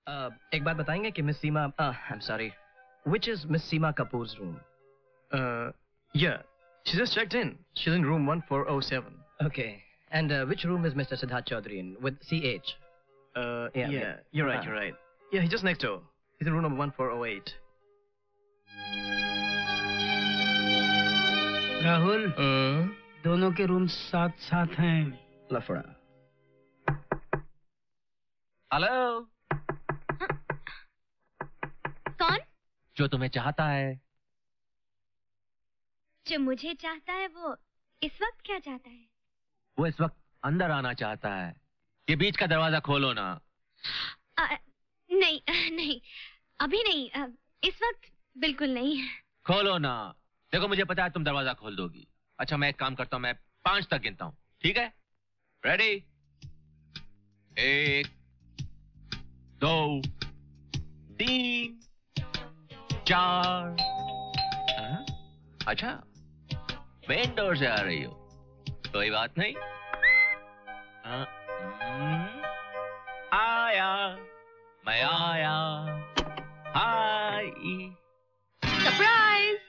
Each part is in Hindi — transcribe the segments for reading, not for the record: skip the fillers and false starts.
एक बात बताएंगे कि miss Seema, I am sorry, which is Miss Seema Kapoor's room? Yeah, she just checked in. She's in room 1407. Okay. And which room is Mr. Siddharth Chaudhary in with CH? Yeah, you're right, you're right. Yeah, he's just next door. He's in room number 1408. Rahul, दोनों के रूम साथ साथ हैं। लफड़ा। हेलो। कौन? जो तुम्हें चाहता है। जो मुझे चाहता है वो इस वक्त क्या चाहता है? वो इस वक्त अंदर आना चाहता है। ये बीच का दरवाजा खोलो ना। नहीं नहीं, अभी नहीं, इस वक्त बिल्कुल नहीं। खोलो ना। देखो मुझे पता है तुम दरवाजा खोल दोगी। अच्छा मैं एक काम करता हूँ, मैं 5 तक गिनता हूँ, ठीक है? रेडी? 1 2 3 4। अच्छा मेन डोर से आ रही हो, कोई बात नहीं। आया मैं आया। हाय सरप्राइज।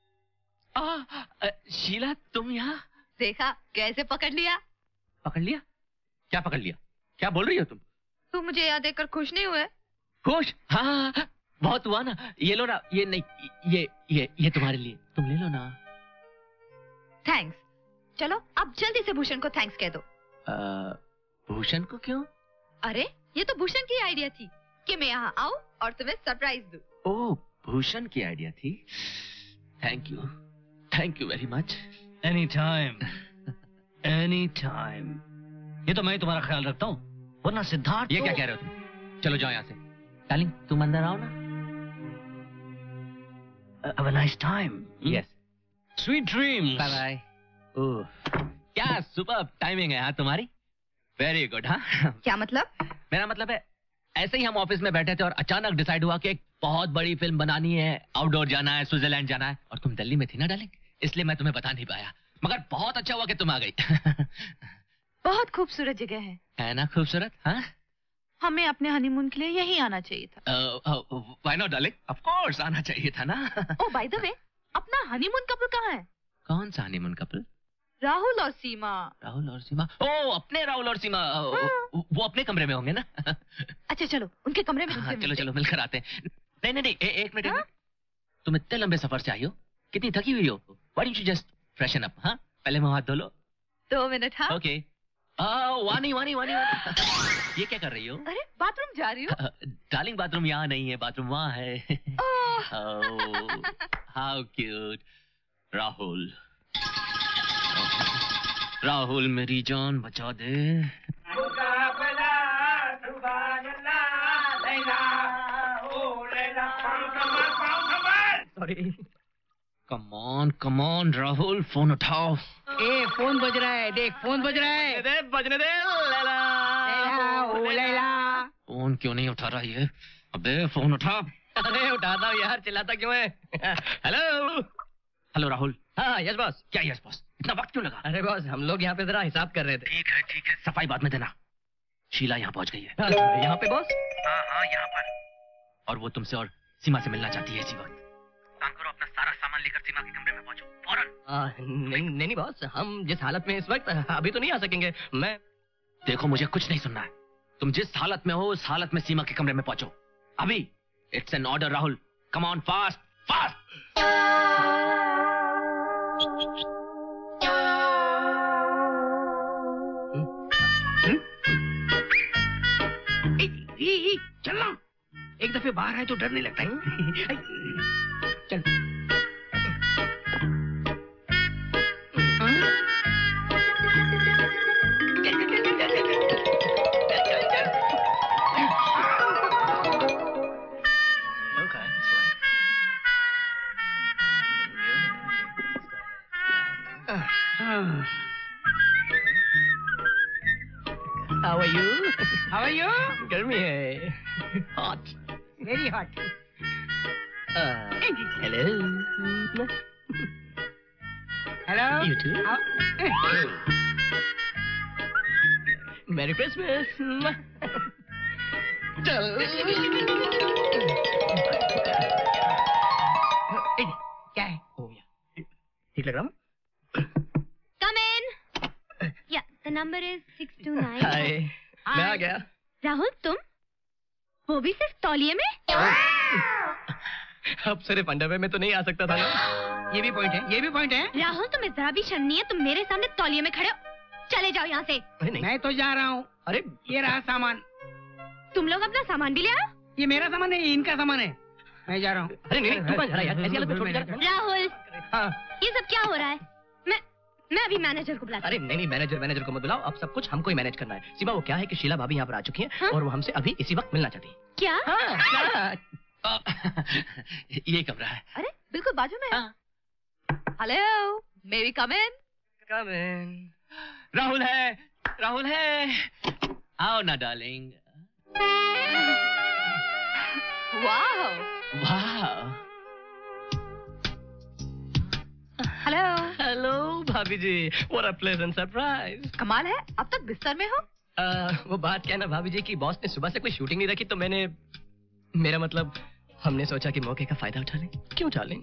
शीला तुम यहाँ? देखा कैसे पकड़ लिया? पकड़ लिया? क्या पकड़ लिया? क्या बोल रही हो तुम? तुम मुझे याद देखकर खुश नहीं हुए? खुश? हाँ बहुत हुआ ना। ये लो ना। ये नहीं, ये तुम्हारे लिए, तुम ले लो ना। थैंक्स। चलो अब जल्दी से भूषण को थैंक्स कह दो। भूषण को क्यों? अरे ये तो भूषण की आइडिया थी कि मैं यहाँ आऊँ और तुम्हें सरप्राइज दूँ। ओह भूषण की आइडिया थी। Thank you very much. Any time. ये तो मैं तुम्हारा ख्याल रखता हूँ, वरना सिद्धार्थ। ये क्या कह रहे हो तुम? चलो जाओ यहाँ से। डार्लिंग तुम अंदर आओ ना। Have a nice time. Yes. Sweet dreams. Bye bye. ओह क्या सुपर टाइमिंग है हाँ तुम्हारी। Very good. हाँ क्या मतलब? मेरा मतलब है ऐसे ही हम ऑफिस में बैठे थे और अचानक डिसाइड हुआ कि एक बहुत बड़ी फिल्म बनानी है, आउटडोर जाना है, स्विट्जरलैंड जाना है, और तुम दिल्ली में थी ना डार्लिंग, इसलिए मैं तुम्हें बता नहीं पाया, मगर बहुत अच्छा हुआ कि तुम आ गई। बहुत खूबसूरत जगह है ना खूबसूरत? हाँ हमें अपने हनीमून के लिए यहीं आना चाहिए था। Why not darling, of course आना चाहिए था ना। ओह बाय द वे, अपना हनीमून कपल कहाँ है? कौन सा हनीमून कपल? राहुल और सीमा। राहुल और सीमा? ओह अपने राहुल और सीमा। वो अपने कमरे में होंगे ना। अच्छा चलो उनके कमरे में। हाँ, चलो मिलकर आते हैं। नहीं एक मिनट। तुम इतने लंबे सफर से आई हो, कितनी थकी हुई हो? Why don't you just freshen up? हाँ पहले मुंह हाथ धो लो। 2 मिनट। हाँ ओके। वानी ये क्या कर रही हो? अरे बाथरूम जा रही हो। डार्लिंग बाथरूम यहाँ नहीं है, बाथरूम वहाँ है। How cute. राहुल मेरी जान बचा दे। Sorry. Come on Rahul, phone उठाओ। फोन बज रहा है, देख फोन बज रहा है। बजने दे। लैला। फोन क्यों नहीं उठा रहा ये? अबे फोन उठा। अरे उठाता हूँ यार, चिल्लाता क्यों है? हेलो राहुल। हाँ यस बॉस। क्या यस बॉस? इतना वक्त क्यों लगा? अरे बॉस हम लोग यहाँ पे जरा हिसाब कर रहे थे। ठीक है सफाई बाद में देना। शीला यहाँ पहुँच गई है। यहाँ पे बॉस? हाँ यहाँ पर। और वो तुमसे और सीमा से मिलना चाहती है इसी वक्त। काम करो, अपना सारा सामान लेकर सीमा के कमरे में पहुंचो फौरन। नहीं बॉस, हम जिस हालत में इस वक्त अभी तो नहीं आ सकेंगे। मैं देखो मुझे कुछ नहीं सुनना है, तुम जिस हालत में हो उस हालत में सीमा के कमरे में पहुंचो अभी। It's an order Rahul, come on fast. चलना, एक दफे बाहर आए तो डर नहीं लगता है। चल। How are you? गर्मी है। Hot. Very hot. Hello. Hello. You too. Merry Christmas. चल। क्या है? ठीक लग रहा हूँ? Come in. Yeah, the number is 629. हाय, मैं आ गया। राहुल तुम? वो भी सिर्फ तौलिए में? अब सिर्फ अंडरवेयर में तो नहीं आ सकता था ना? ये भी पॉइंट है, ये भी पॉइंट है। राहुल तुम्हें जरा भी शर्म नहीं है? तुम मेरे सामने तौलिए में खड़े हो। चले जाओ यहाँ से। नहीं। मैं तो जा रहा हूँ। अरे ये रहा सामान। तुम लोग अपना सामान भी ले आओ। ये मेरा सामान है, ये इनका सामान है। मैं जा रहा हूँ। अरे नहीं, तू कहाँ जा रहा है यार? ऐसी हालत में छोड़ के जा रहा है? राहुल हाँ। ये सब क्या हो रहा है? मैं अभी मैनेजर को बुलाती अरे नहीं, मैनेजर को मत बुलाओ। अब सब कुछ हमको ही मैनेज करना है। सीमा, वो क्या है कि शीला भाभी यहाँ पर आ चुकी हैं हाँ? और वो हमसे अभी इसी वक्त मिलना चाहती है। क्या? हाँ, ये कमरा है। अरे बिल्कुल बाजू में है। Hello, may we come in? Come in. Rahul है। आओ ना डार्लिंग। वाह। हेलो। हेलो भाभी जी, what a pleasant surprise. कमाल है, अब तक बिस्तर में हो? वो बात क्या है ना भाभी जी की बॉस ने सुबह से कोई शूटिंग नहीं रखी, तो मेरा मतलब हमने सोचा कि मौके का फायदा उठा लें। क्यों उठा लें?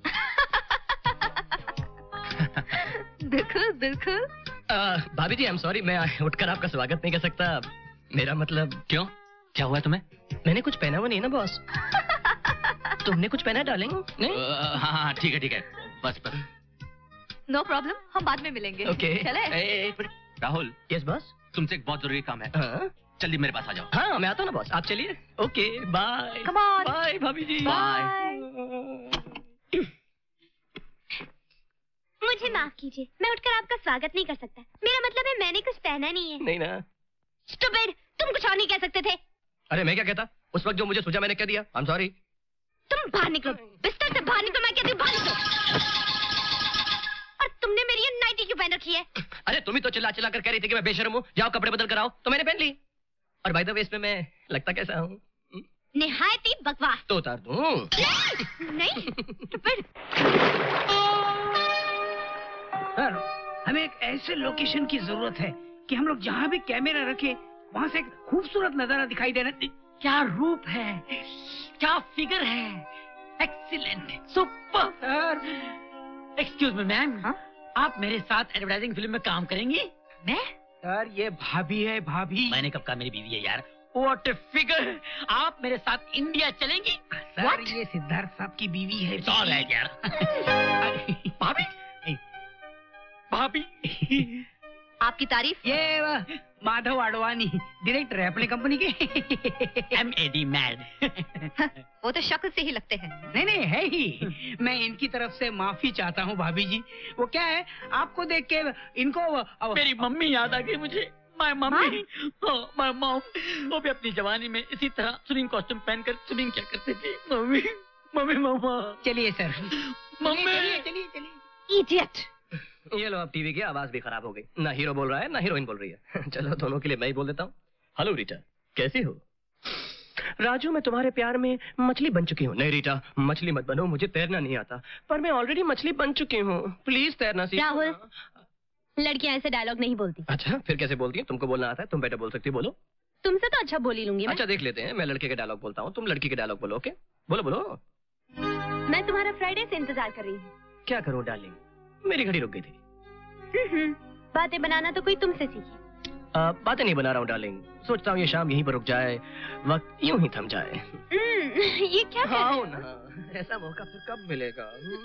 बिल्कुल। भाभी जी, I'm sorry, मैं उठकर आपका स्वागत नहीं कर सकता। मेरा मतलब। क्यों? क्या हुआ तुम्हें? मैंने कुछ पहना हुआ नहीं ना बॉस। तुमने कुछ पहना डालेंगे? नहीं? हाँ, ठीक है। बस। नो प्रॉब्लम, हम बाद में मिलेंगे। ओके। चले? राहुल। Yes boss. तुमसे एक बहुत जरूरी काम है। हाँ? जल्दी मेरे पास आ जाओ। हाँ, मैं आता हूँ ना बॉस, आप चलिए। Okay, bye. Come on. Bye भाभी जी। मुझे माफ कीजिए, मैं उठकर आपका स्वागत नहीं कर सकता। मेरा मतलब है मैंने कुछ पहना नहीं है। नहीं ना। स्टूपिड, तुम कुछ और नहीं कह सकते थे। अरे मैं क्या कहता? उस वक्त जो मुझे सूझा मैंने कह दिया। I'm sorry। तुम बाहर निकलो, बिस्तर से बाहर निकलो, मैं कहती हूँ बाहर निकलो। और तुमने मेरी ये नाइटी क्यों पहन रखी है? अरे तुम ही तो चिल्ला कर कह रही थी कि मैं बेशर्म हूँ, जाओ कपड़े बदल कर आओ, तो मैंने पहन ली। और बाय द वे इसमें मैं लगता कैसा हूँ? निहायत ही बकवास। तो उतार दूँ? नहीं, स्टूपिड। सर, हमें एक ऐसे लोकेशन की जरूरत है कि हम लोग जहाँ भी कैमरा रखे वहाँ से एक खूबसूरत नजारा दिखाई देना। क्या रूप है, क्या फिगर है, excellent, super. Sir, excuse me ma'am, आप मेरे साथ एडवर्टाइजिंग फिल्म में काम करेंगी? मैं? सर, ये भाभी है, भाभी। मैंने कब कहा मेरी बीवी है यार? What a figure. आप मेरे साथ इंडिया चलेंगी? Sir, What? ये सिद्धार्थ साहब की बीवी है। ऑल है यार। भाभी, भाभी। आपकी तारीफ? ये माधव आडवाणी डायरेक्टर है अपनी कंपनी के। MAD mad. वो तो शक्ल से ही लगते हैं। नहीं है ही। मैं इनकी तरफ से माफी चाहता हूँ भाभी जी। वो क्या है, आपको देख के इनको मेरी मम्मी याद आ गई मुझे। My mummy, my mom. वो भी अपनी जवानी में इसी तरह स्विमिंग कॉस्ट्यूम पहनकर स्विमिंग क्या करते थे। मम्मी मामा। चलिए सर। मम्मी चलिए। इडियट। ये लो, अब टीवी की आवाज भी खराब हो गई। ना हीरो बोल रहा है ना हीरोइन बोल रही है। चलो दोनों के लिए मैं ही बोल देता हूँ। हेलो रीटा, कैसी हो? राजू, मैं तुम्हारे प्यार में मछली बन चुकी हूँ। नहीं रीटा, मछली मत बनो, मुझे तैरना नहीं आता। पर मैं ऑलरेडी मछली बन चुकी हूँ, प्लीज तैरना सीखो। राहुल, लड़कियां ऐसे डायलॉग नहीं बोलती। अच्छा, फिर कैसे बोलती है? तुमको बोलना आता है, तुम बेटर बोल सकती हो, बोलो। तुमसे तो अच्छा बोल ही लूंगी मैं। अच्छा देख लेते हैं, मैं लड़के के डायलॉग बोलता हूँ, तुम लड़की के डायलॉग बोलो। ओके, बोलो। मैं तुम्हारा फ्राइडे से इंतजार कर रही हूँ। क्या करूँ डार्लिंग, मेरी घड़ी रुक गई थी। बातें बनाना तो कोई तुमसे सीखी। बातें नहीं बना रहा हूँ डार्लिंग, सोचता हूँ ये शाम यहीं पर रुक जाए, वक्त यूं ही थम जाए। ये क्या कर रहे हो? ना, ऐसा मौका फिर कब मिलेगा?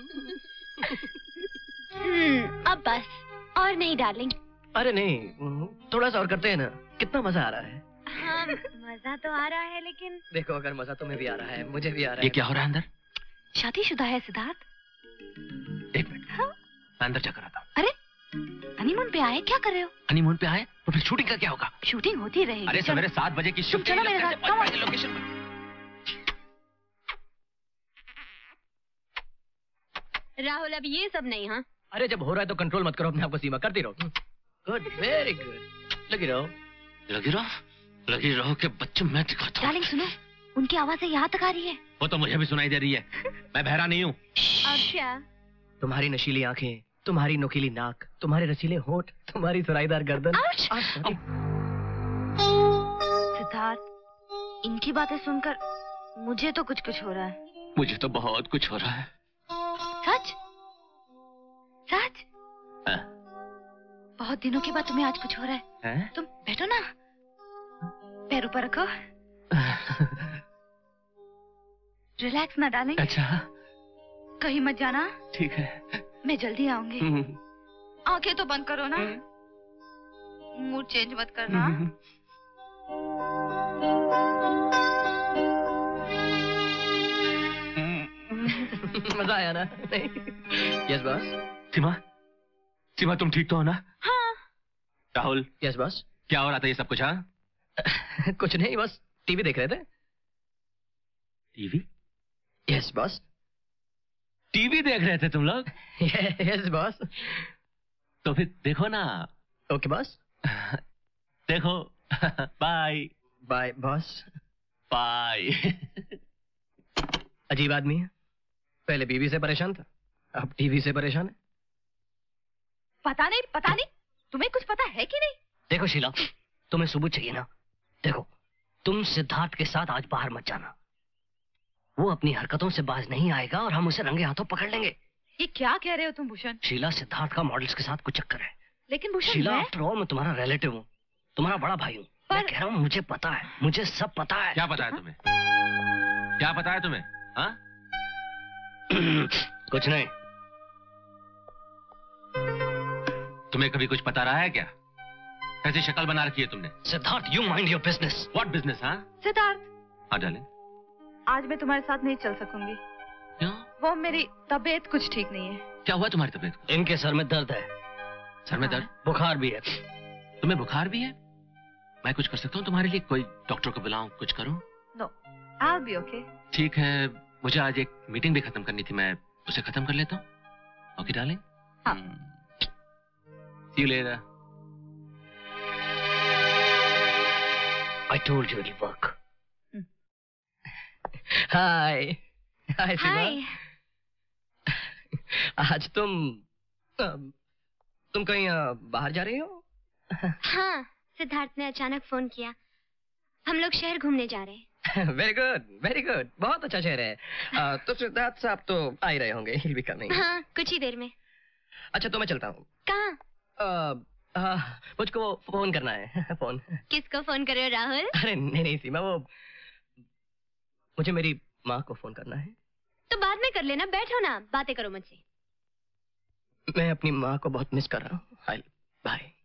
अब बस, और नहीं डार्लिंग। अरे नहीं, थोड़ा सा और करते हैं ना, कितना मजा आ रहा है। हाँ, मजा तो आ रहा है, लेकिन देखो, अगर मजा तुम्हें भी आ रहा है, मुझे भी आ रहा है। ये क्या हो रहा है अंदर? शादीशुदा है सिद्धार्थ? एक मिनट। हाँ? मैं अंदर चेक कराता हूँ। अरे हनीमून पे आए, क्या कर रहे हो? हनीमून पे आए तो फिर शूटिंग का क्या होगा? शूटिंग होती रहेगी। अरे सवेरे 7 बजे की शिफ्ट। चलो मेरे साथ, come on। लोकेशन राहुल अब ये सब नहीं। हाँ, अरे जब हो रहा है तो कंट्रोल मत करो अपने आप को, सीमा, करती रहो। गुड, वेरी गुड, लगी रहो कि बच्चों मैं दिखाता हूँ। डार्लिंग सुनो, उनकी आवाजें यहाँ तक आ रही है। वो तो मुझे भी सुनाई दे रही है, मैं बहरा नहीं हूँ। अच्छा, तुम्हारी नशीली आंखें, तुम्हारी नोकीली नाक, तुम्हारे रसीले होंठ, तुम्हारी सुराईदार गर्दन। सिद्धार्थ, इनकी बातें सुनकर मुझे तो कुछ कुछ हो रहा है। मुझे तो बहुत कुछ हो रहा है। सच? सच? हाँ। बहुत दिनों के बाद तुम्हें आज कुछ हो रहा है। तुम बैठो ना, पैर ऊपर रखो। रिलैक्स ना डार्लिंग। अच्छा। कहीं मत जाना। ठीक है। मैं जल्दी आऊंगी। आंखें तो बंद करो ना। मूड चेंज मत करना। मजा आया ना? Yes boss. सीमा, सीमा तुम ठीक तो हो ना? हाँ। राहुल। Yes boss. क्या हो रहा था ये सब कुछ? हाँ कुछ नहीं, बस टीवी देख रहे थे। टीवी? Yes boss. टीवी देख रहे थे तुम लोग? Yes boss. तो फिर देखो ना। Okay boss. देखो। बाय। Bye boss. बाय। अजीब आदमी है, पहले बीवी से परेशान था, अब टीवी से परेशान है। पता नहीं तुम्हें कुछ पता है कि नहीं? देखो शीला, तुम्हें सबूत चाहिए ना? देखो, तुम सिद्धार्थ के साथ आज बाहर मत जाना। वो अपनी हरकतों से बाज नहीं आएगा और हम उसे रंगे हाथों पकड़ लेंगे। ये क्या कह रहे हो तुम भूषण? शीला, सिद्धार्थ का मॉडल्स के साथ कुछ चक्कर है। लेकिन भूषण, शीला, आफ्टर ऑल मैं तुम्हारा रिलेटिव हूँ, तुम्हारा बड़ा भाई हूँ। मैं कह रहा हूँ, मुझे पता है, मुझे सब पता है। क्या पता है तुम्हें? क्या पता है तुम्हें? हाँ? कुछ नहीं। तुम्हें कभी कुछ पता रहा है क्या? कैसी शक्ल बना रखी है तुमने? Siddharth, you mind your business. What business? हाँ सिद्धार्थ, हाँ डार्लिंग। आज मैं तुम्हारे साथ नहीं चल सकूंगी। क्यों? वो मेरी तबीयत कुछ ठीक नहीं है। क्या हुआ तुम्हारी तबीयत को? इनके सर में दर्द है। सर में दर्द? बुखार भी है। तुम्हें बुखार भी है? मैं कुछ कर सकता हूँ तुम्हारे लिए? कोई डॉक्टर को बुलाऊं, कुछ करूं? No, I'll be okay। ठीक है, मुझे आज एक मीटिंग भी खत्म करनी थी, मैं उसे खत्म कर लेता हूँ। Okay darling? हाँ। See you later. I told you it'll work. Hi. Hi Seema. आज तुम कहीं बाहर जा रही हो? हाँ, सिद्धार्थ ने अचानक फोन किया। हम लोग शहर घूमने जा रहे हैं। Very good, very good. बहुत अच्छा शहर है। तो सिद्धार्थ साहब तो आ ही रहे होंगे। He'll be coming। हाँ, कुछ ही देर में। अच्छा, तो मैं चलता हूँ। कहाँ? मुझको फोन करना है। फोन। किसको फोन कर रहे हो राहुल? अरे नहीं सीमा, वो मुझे मेरी माँ को फोन करना है। तो बाद में कर लेना, बैठो ना, बातें करो मुझसे। मैं अपनी माँ को बहुत मिस कर रहा हूँ। बाय।